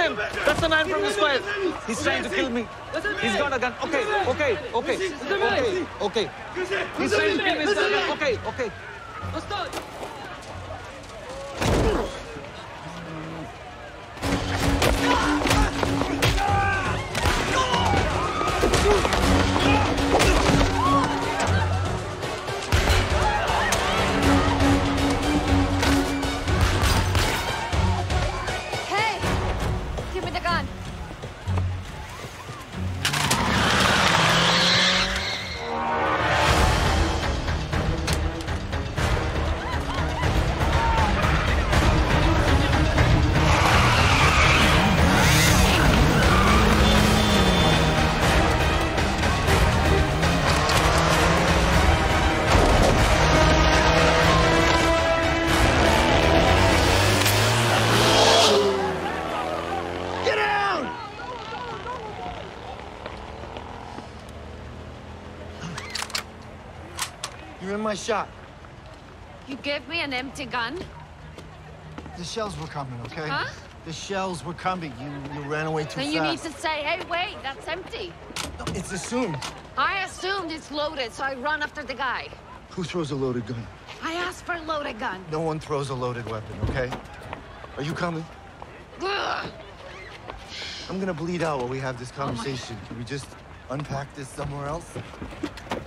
him! That's the man from the square! He's trying to kill me. He's got a gun. Okay. He's trying to kill me. He's got a gun. Okay. Hey! Give me the gun. You're in my shot. You gave me an empty gun? The shells were coming, okay? Huh? The shells were coming. You ran away too Then fast. you need to say, hey, wait, that's empty. No, it's assumed. I assumed it's loaded, so I run after the guy. Who throws a loaded gun? I asked for a loaded gun. No one throws a loaded weapon, okay? Are you coming? Ugh. I'm gonna bleed out while we have this conversation. Can we just unpack this somewhere else?